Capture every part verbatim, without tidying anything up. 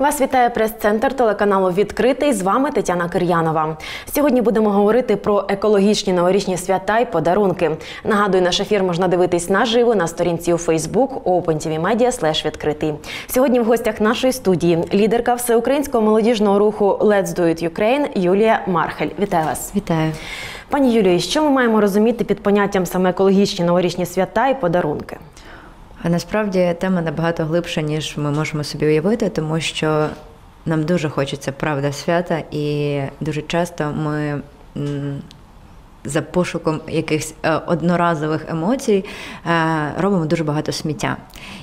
Вас вітає прес-центр телеканалу «Відкритий». З вами Тетяна Кир'янова. Сьогодні будемо говорити про екологічні новорічні свята й подарунки. Нагадую, наш ефір можна дивитись наживо на сторінці у Фейсбук OpenTVMedia слеш відкритий. Сьогодні в гостях нашої студії лідерка всеукраїнського молодіжного руху Let's Do It Ukraine Юлія Мархель. Вітаю вас. Вітаю. Пані Юлію, що ми маємо розуміти під поняттям саме екологічні новорічні свята і подарунки? А насправді тема набагато глибша, ніж ми можемо собі уявити, тому що нам дуже хочеться правда свята, і дуже часто ми за пошуком якихось одноразових емоцій робимо дуже багато сміття.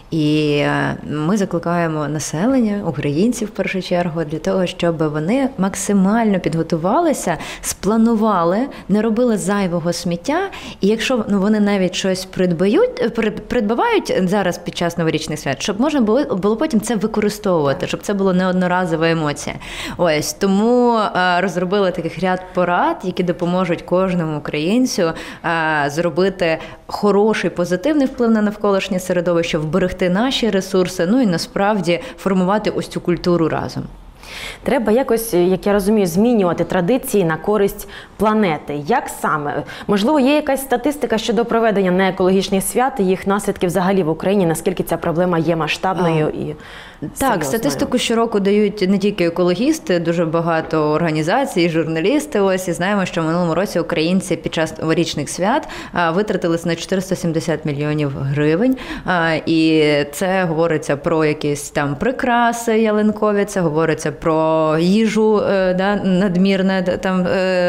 І ми закликаємо населення, українців в першу чергу, для того, щоб вони максимально підготувалися, спланували, не робили зайвого сміття. І якщо ну, вони навіть щось придбають, придбавають зараз під час новорічних свят, щоб можна було, було потім це використовувати, щоб це було не одноразова емоція. Ось, тому розробили таких ряд порад, які допоможуть кожному українцю зробити хороший, позитивний вплив на навколишнє середовище, вберегти наші ресурси, ну і насправді формувати ось цю культуру разом. Треба якось, як я розумію, змінювати традиції на користь планети. Як саме? Можливо, є якась статистика щодо проведення неекологічних свят і їх наслідків взагалі в Україні, наскільки ця проблема є масштабною а. і Так, серйозною? статистику щороку дають не тільки екологісти, дуже багато організацій, журналісти. Ось, і знаємо, що в минулому році українці під час новорічних свят витратили на чотириста сімдесят мільйонів гривень. І це говориться про якісь там прикраси ялинкові, це говориться про їжу да, надмірне, там,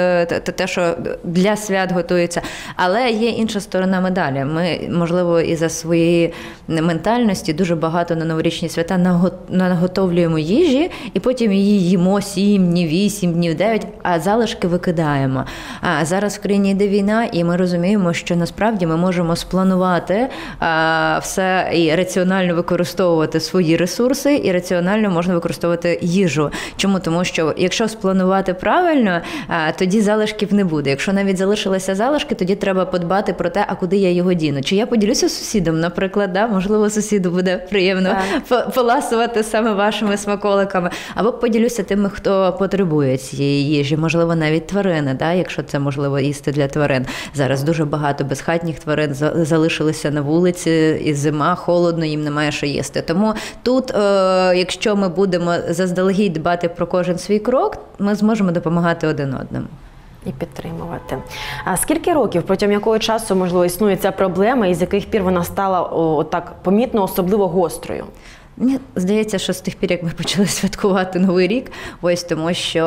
те, що для свят готується. Але є інша сторона медалі. Ми, можливо, із-за своєї ментальності дуже багато на новорічні свята наготовлюємо їжі, і потім її їмо сім днів, вісім днів, дев'ять, а залишки викидаємо. А зараз в країні йде війна, і ми розуміємо, що насправді ми можемо спланувати а, все і раціонально використовувати свої ресурси, і раціонально можна використовувати їжу. Чому? Тому що якщо спланувати правильно, а, тоді залишків не буде. Якщо навіть залишилися залишки, тоді треба подбати про те, а куди я його діну. Чи я поділюся з сусідом, наприклад, да? Можливо, сусіду буде приємно поласувати саме вашими смаколиками, або поділюся тими, хто потребує цієї їжі, можливо, навіть тварини, да? Якщо це можливо їсти для тварин. Зараз дуже багато безхатніх тварин залишилися на вулиці, і зима, холодно, їм немає що їсти. Тому тут, е, якщо ми будемо заздалегідь дбати про кожен свій крок, ми зможемо допомагати один одному. І підтримувати. А скільки років, протягом якого часу, можливо, існує ця проблема, і з яких пір вона стала отак помітно, особливо гострою? Мені здається, що з тих пір, як ми почали святкувати Новий рік, ось тому що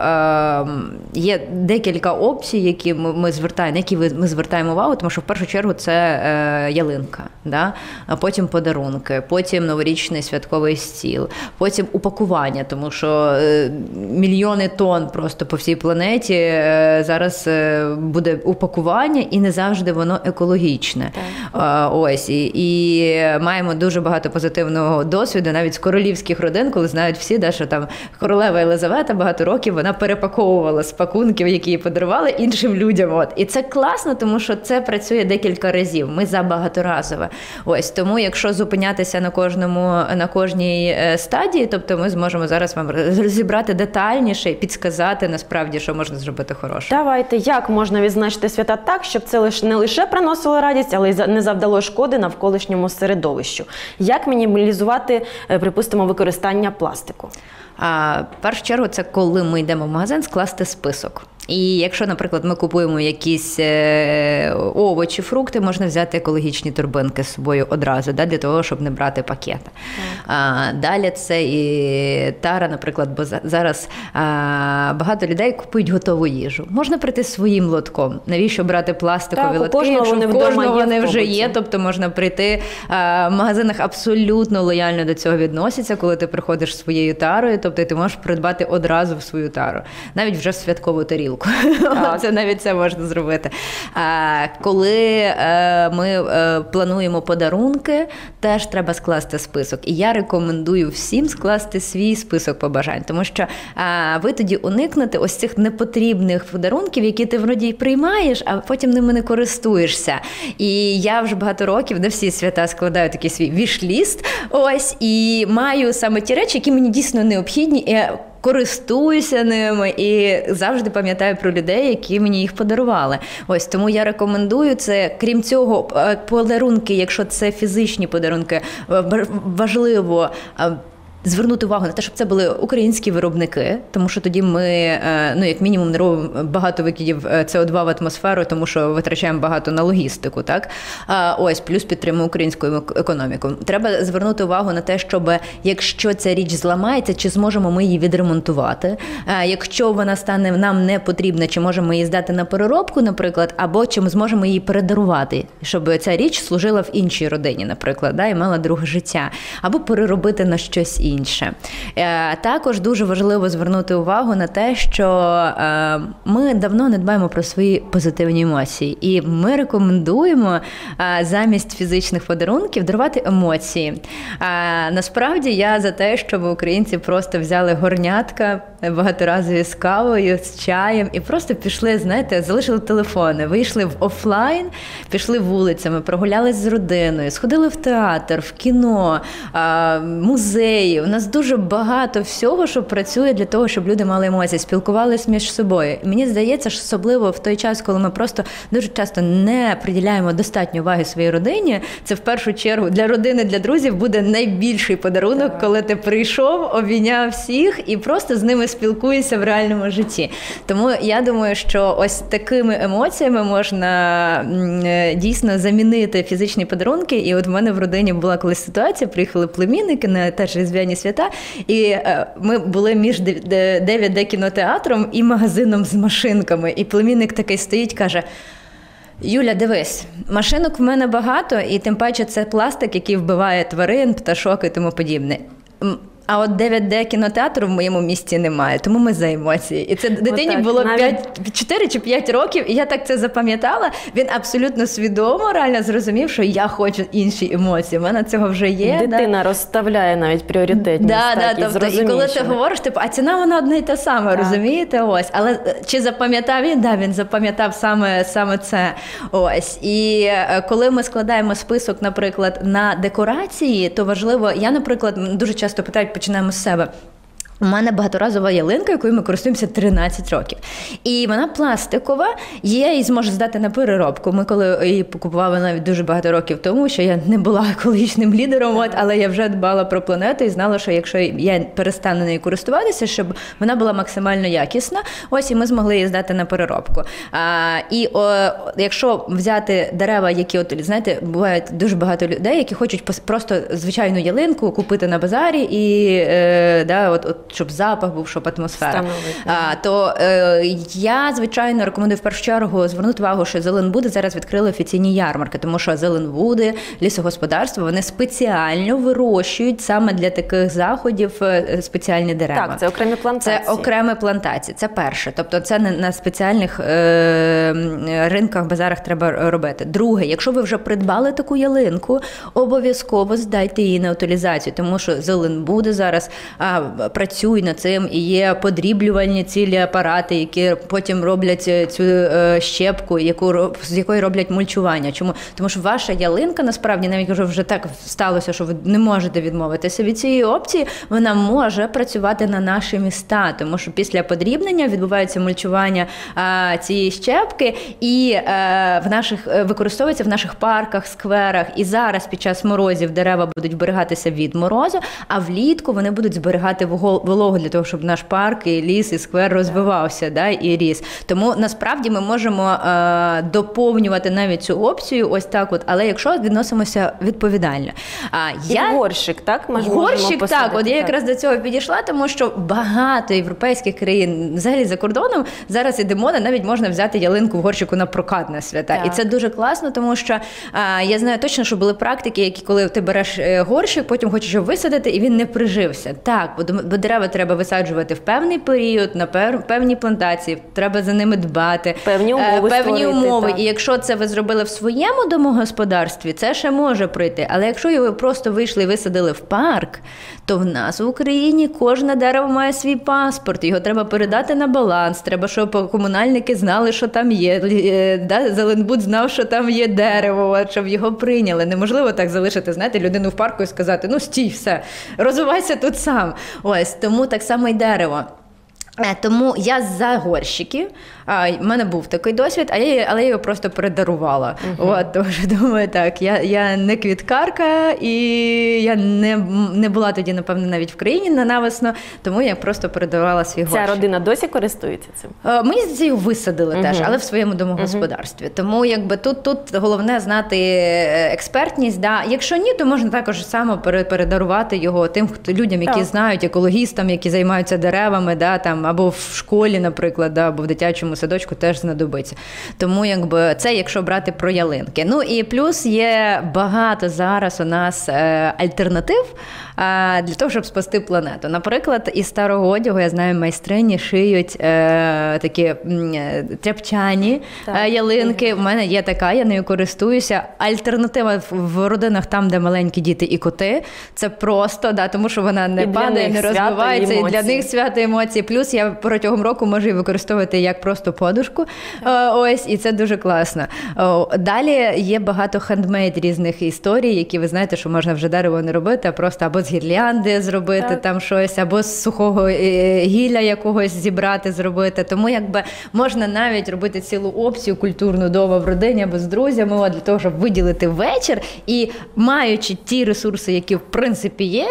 е, є декілька опцій, які ми, ми звертаємо, на які ми звертаємо увагу, тому що в першу чергу це е, ялинка, да? А потім подарунки, потім новорічний святковий стіл, потім упакування, тому що е, мільйони тонн просто по всій планеті е, зараз е, буде упакування, і не завжди воно екологічне. Е, ось, і, і маємо дуже багато позитивного досвіду, навіть з королівських родин, коли знають всі, да, що там королева Єлизавета багато років вона перепаковувала з пакунків, які їй подарували, іншим людям. От. І це класно, тому що це працює декілька разів. Ми за багаторазове. Ось, тому якщо зупинятися на кожному, на кожній стадії, тобто ми зможемо зараз вам розібрати детальніше і підсказати насправді, що можна зробити хороше. Давайте, як можна відзначити свята так, щоб це не лише приносило радість, але й не завдало шкоди навколишньому середовищу? Як мінімалізувати, припустимо, використання пластику? А, в першу чергу, це коли ми йдемо в магазин, скласти список. І якщо, наприклад, ми купуємо якісь е, овочі, фрукти, можна взяти екологічні торбинки з собою одразу, да, для того, щоб не брати пакети. А, далі це і тара, наприклад, бо зараз а, багато людей купують готову їжу. Можна прийти своїм лотком. Навіщо брати пластикові так, лотки, кожного якщо вони в кожного є вони в вже є, тобто можна прийти. А, в магазинах абсолютно лояльно до цього відносяться, коли ти приходиш своєю тарою, тобто ти можеш придбати одразу в свою тару, навіть вже в святкову тарілку. Facebook. Це навіть це можна зробити. Коли ми плануємо подарунки, теж треба скласти список. І я рекомендую всім скласти свій список побажань, тому що ви тоді уникнете ось цих непотрібних подарунків, які ти вроді й приймаєш, а потім ними не користуєшся. І я вже багато років на всі свята складаю такий свій віш-ліст, ось, і маю саме ті речі, які мені дійсно необхідні, і користуюся ними і завжди пам'ятаю про людей, які мені їх подарували. Ось, тому я рекомендую це. Крім цього, подарунки, якщо це фізичні подарунки, важливо звернути увагу на те, щоб це були українські виробники, тому що тоді ми, ну, як мінімум, не робимо багато викидів С О два в атмосферу, тому що витрачаємо багато на логістику, так? Ось, плюс підтримуємо українську економіку. Треба звернути увагу на те, щоб, якщо ця річ зламається, чи зможемо ми її відремонтувати, якщо вона стане нам не потрібна, чи можемо її здати на переробку, наприклад, або чи ми зможемо її передарувати, щоб ця річ служила в іншій родині, наприклад, да, і мала друге життя, або переробити на щось інше. Інше. Також дуже важливо звернути увагу на те, що ми давно не дбаємо про свої позитивні емоції. І ми рекомендуємо замість фізичних подарунків дарувати емоції. Насправді я за те, щоб українці просто взяли горнятка багаторазові з кавою, з чаєм і просто пішли, знаєте, залишили телефони, вийшли в офлайн, пішли вулицями, прогулялись з родиною, сходили в театр, в кіно, музеї. У нас дуже багато всього, що працює для того, щоб люди мали емоції, спілкувалися між собою. І мені здається, що особливо в той час, коли ми просто дуже часто не приділяємо достатньо уваги своїй родині, це в першу чергу для родини, для друзів буде найбільший подарунок, коли ти прийшов, обійняв всіх і просто з ними спілкуєшся в реальному житті. Тому я думаю, що ось такими емоціями можна дійсно замінити фізичні подарунки. І от в мене в родині була колись ситуація, приїхали племінники на теж різдвяні свята, і ми були між дев'ять де кінотеатром і магазином з машинками. І племінник такий стоїть, каже: Юля, дивись, машинок в мене багато, і тим паче це пластик, який вбиває тварин, пташок і тому подібне. А от дев'ять де кінотеатру в моєму місті немає, тому ми за емоції. І це дитині Отак, було навіть... чотири чи п'ять років, і я так це запам'ятала. Він абсолютно свідомо реально зрозумів, що я хочу інші емоції. У мене цього вже є. Дитина да? розставляє навіть пріоритетність. Да, так, да, і, тобто, і коли ти говориш, типу, а ціна вона одна й та сама, так. Розумієте? Ось. Але чи запам'ятав він? Да, він запам'ятав саме, саме це. Ось. І коли ми складаємо список, наприклад, на декорації, то важливо, я, наприклад, дуже часто питають, починаємо з себе. У мене багаторазова ялинка, якою ми користуємося тринадцять років. І вона пластикова, я її зможу здати на переробку. Ми коли її купували навіть дуже багато років тому, що я не була екологічним лідером, от, але я вже дбала про планету і знала, що якщо я перестану нею користуватися, щоб вона була максимально якісна, ось і ми змогли її здати на переробку. А, і о, якщо взяти дерева, які, от, знаєте, буває дуже багато людей, які хочуть просто звичайну ялинку купити на базарі і е, да, от, от щоб запах був, щоб атмосфера. А, то е, я, звичайно, рекомендую в першу чергу звернути увагу, що Зеленбуди зараз відкрили офіційні ярмарки, тому що Зеленбуди, лісогосподарство, вони спеціально вирощують саме для таких заходів спеціальні дерева. Так, це окремі плантації. Це окремі плантації, це перше. Тобто це не на спеціальних е, ринках, базарах треба робити. Друге, якщо ви вже придбали таку ялинку, обов'язково здайте її на утилізацію, тому що Зеленбуди зараз а, працюють над цим, і є подріблювальні цілі апарати, які потім роблять цю е, щепку, яку, з якої роблять мульчування. Чому? Тому що ваша ялинка, насправді, навіть якщо вже так сталося, що ви не можете відмовитися від цієї опції, вона може працювати на наші міста, тому що після подрібнення відбувається мульчування е, цієї щепки, і е, в наших, використовується в наших парках, скверах, і зараз під час морозів дерева будуть вберігатися від морозу, а влітку вони будуть зберігати вологу для того, щоб наш парк, і ліс, і сквер розвивався, да, і ріс. Тому насправді ми можемо е, доповнювати навіть цю опцію ось так от, але якщо відносимося відповідально. А, я... І горщик, так? Ми горщик, так. От я якраз до цього підійшла, тому що багато європейських країн, взагалі за кордоном, зараз іде мода, навіть можна взяти ялинку в горщику на прокат на свята. Так. І це дуже класно, тому що а, я знаю точно, що були практики, які коли ти береш горщик, потім хочеш його висадити, і він не прижився. Так, бо, бо дерева треба висаджувати в певний період, на певні плантації, треба за ними дбати. Певні умови Певні створити, умови. так. І якщо це ви зробили в своєму домогосподарстві, це ще може пройти. Але якщо його просто вийшли і висадили в парк, то в нас в Україні кожне дерево має свій паспорт, його треба передати на баланс, треба, щоб комунальники знали, що там є, да? Зеленбуд знав, що там є дерево, щоб його прийняли. Неможливо так залишити, знаєте, людину в парку і сказати, ну стій, все, розвивайся тут сам. Ось, тому так само й дерево. Тому я за горщики. А, в мене був такий досвід, а я, але я його просто передарувала. Uh-huh. От, тож, думаю, так, я, я не квіткарка, і я не, не була тоді, напевно, навіть в країні на навесно, тому я просто передарувала свій горщик. Ця родина досі користується цим? А, мені здається, його висадили uh-huh. теж, але в своєму домогосподарстві. Uh-huh. Тому якби тут, тут головне знати експертність. Да. Якщо ні, то можна також само передарувати його тим хто, людям, які uh-huh. знають, екологістам, які займаються деревами, да, там, або в школі, наприклад, да, або в дитячому садочку теж знадобиться. Тому якби це, якщо брати про ялинки. Ну і плюс є багато зараз у нас е, альтернатив е, для того, щоб спасти планету. Наприклад, із старого одягу, я знаю, майстрині шиють е, такі е, тряпчані е, ялинки. У мене є така, я нею користуюся. Альтернатива в, в родинах там, де маленькі діти і коти. Це просто, да, тому що вона не і падає, не розвивається, і для них свято емоції. Плюс я протягом року можу її використовувати як просто подушку. Ось, і це дуже класно. Далі є багато хендмейд різних історій, які ви знаєте, що можна вже дерево не робити, а просто або з гірлянди зробити так. там щось, або з сухого гілля якогось зібрати, зробити. Тому якби можна навіть робити цілу опцію культурну дома в родині або з друзями, от, для того, щоб виділити вечір і, маючи ті ресурси, які в принципі є,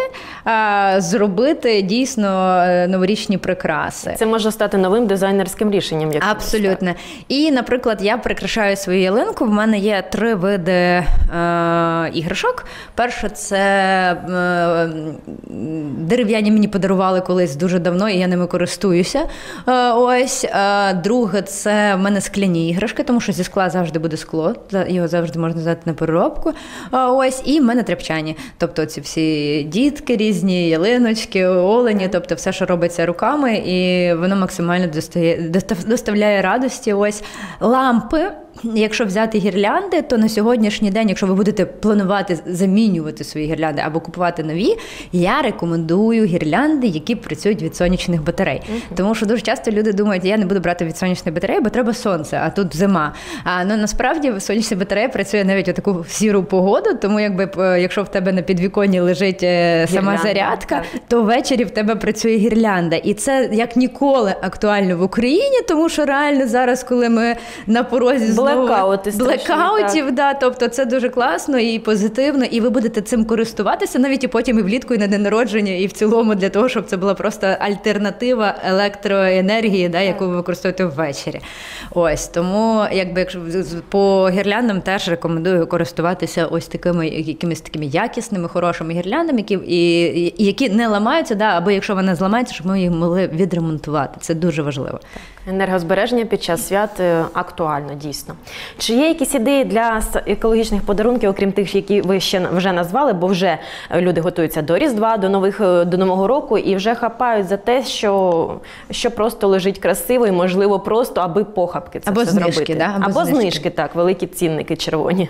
зробити дійсно новорічні прикраси. Це може стати новим дизайнерським рішенням. Абсолютно. І, наприклад, я прикрашаю свою ялинку. В мене є три види е, іграшок. Перше, це е, дерев'яні мені подарували колись дуже давно, і я ними користуюся. Е, ось. Е, друге, це в мене скляні іграшки, тому що зі скла завжди буде скло. Його завжди можна взяти на переробку. Е, ось. І в мене тряпчані. Тобто ці всі дітки різні, ялиночки, олені, тобто все, що робиться руками, і воно максимально достає, доставляє радості. Ось лампи. Якщо взяти гірлянди, то на сьогоднішній день, якщо ви будете планувати замінювати свої гірлянди або купувати нові, я рекомендую гірлянди, які працюють від сонячних батарей. Uh-huh. Тому що дуже часто люди думають, я не буду брати від сонячної батареї, бо треба сонце, а тут зима. А ну, насправді сонячна батарея працює навіть у таку сіру погоду, тому якби якщо в тебе на підвіконні лежить гірлянда, сама зарядка, так. то ввечері в тебе працює гірлянда. І це як ніколи актуально в Україні, тому що реально зараз, коли ми на порозі Блекаути блекаутів, да, тобто це дуже класно і позитивно, і ви будете цим користуватися навіть і потім і влітку, і на день народження, і в цілому для того, щоб це була просто альтернатива електроенергії, да, яку ви використовуєте ввечері. Ось, тому якби якщо по гірляндам теж рекомендую користуватися ось такими якимись такими якісними, хорошими гірляндами, які і, і які не ламаються, да, або якщо вони зламаються, щоб ми їх могли відремонтувати. Це дуже важливо. Енергозбереження під час свят актуально, дійсно. Чи є якісь ідеї для екологічних подарунків, окрім тих, які ви ще вже назвали, бо вже люди готуються до Різдва, до нових до Нового року і вже хапають за те, що, що просто лежить красиво і, можливо, просто аби похапки це або все знижки, зробити. Да? Або, або знижки. знижки, так, великі цінники червоні.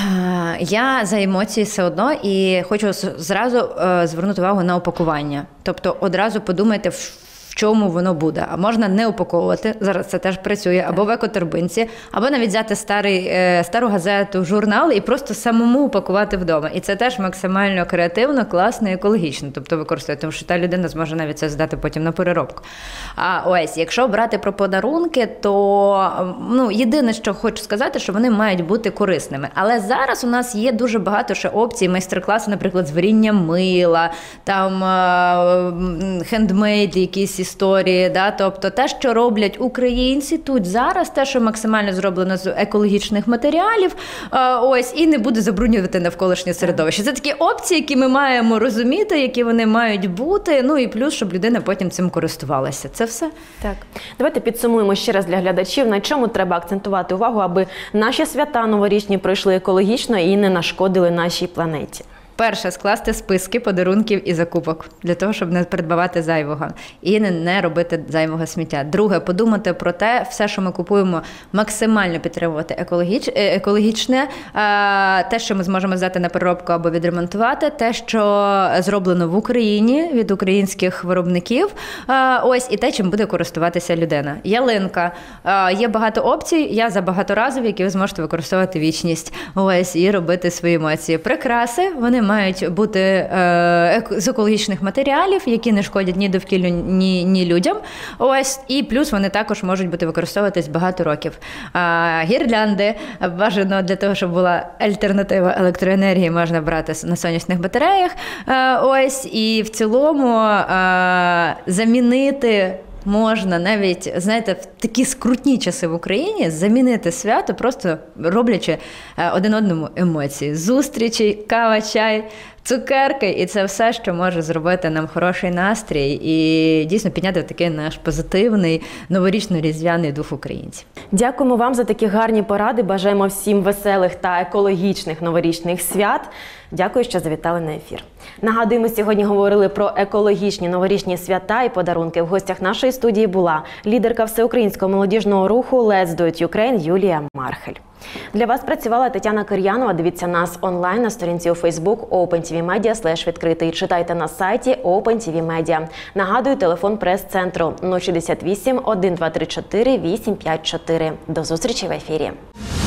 Я за емоції все одно і хочу зразу звернути увагу на упакування. Тобто одразу подумайте, в чому воно буде. А можна не упаковувати, зараз це теж працює, або в екоторбинці, або навіть взяти старий, стару газету, журнал і просто самому упакувати вдома. І це теж максимально креативно, класно і екологічно, тобто використовувати, тому що та людина зможе навіть це здати потім на переробку. А ось, якщо брати про подарунки, то ну, єдине, що хочу сказати, що вони мають бути корисними. Але зараз у нас є дуже багато ще опцій, майстер-класи, наприклад, з варіння мила, там хендмейд, якісь історії, да? Тобто те, що роблять українці тут зараз, те, що максимально зроблено з екологічних матеріалів, ось, і не буде забруднювати навколишнє середовище. Це такі опції, які ми маємо розуміти, які вони мають бути, ну і плюс, щоб людина потім цим користувалася. Це все. Так. Давайте підсумуємо ще раз для глядачів, на чому треба акцентувати увагу, аби наші свята новорічні пройшли екологічно і не нашкодили нашій планеті. Перше, скласти списки подарунків і закупок для того, щоб не придбавати зайвого і не, не робити зайвого сміття. Друге, подумати про те, все, що ми купуємо, максимально підтримувати екологіч, екологічне, те, що ми зможемо здати на переробку або відремонтувати, те, що зроблено в Україні від українських виробників, ось, і те, чим буде користуватися людина. Ялинка. Є багато опцій, я за багаторазові, які ви зможете використовувати вічність, ось, і робити свої емоції. Прикраси, вони мають бути е, з екологічних матеріалів, які не шкодять ні довкіллю, ні, ні людям. Ось, і плюс вони також можуть бути використовуватись багато років. А, гірлянди бажано для того, щоб була альтернатива електроенергії, можна брати на сонячних батареях. А, ось, і в цілому а, замінити можна навіть, знаєте, в такі скрутні часи в Україні замінити свято, просто роблячи один одному емоції. Зустрічі, кава, чай, цукерки, і це все, що може зробити нам хороший настрій і дійсно підняти такий наш позитивний новорічно-різдвяний дух українців. Дякуємо вам за такі гарні поради. Бажаємо всім веселих та екологічних новорічних свят. Дякую, що завітали на ефір. Нагадую, ми сьогодні говорили про екологічні новорічні свята і подарунки. В гостях нашої студії була лідерка всеукраїнського молодіжного руху Let's Do It Ukraine Юлія Мархель. Для вас працювала Тетяна Кир'янова. Дивіться нас онлайн на сторінці у Facebook OpenTVMedia слеш відкритий. Читайте на сайті OpenTVMedia. Нагадую, телефон прес-центру нуль шістдесят вісім, один два три чотири, вісім п'ять чотири. До зустрічі в ефірі.